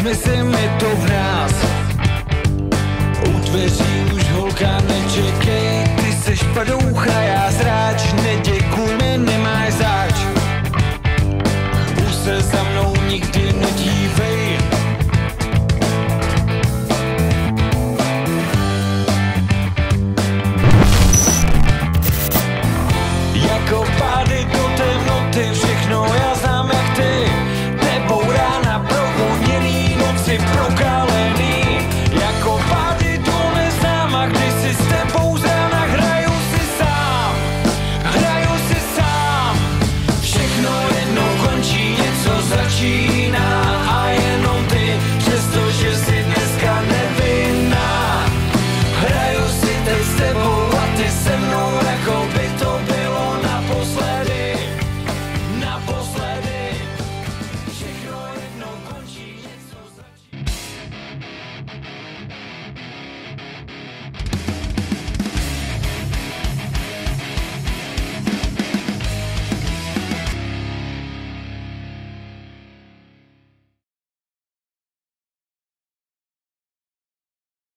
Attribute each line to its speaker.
Speaker 1: Znese mi to v nás. U dveří už holka nečekej, ty seš padoucha, já zráč, neděkuj mi, nemáš záč. Už se za mnou nikdy nedívej,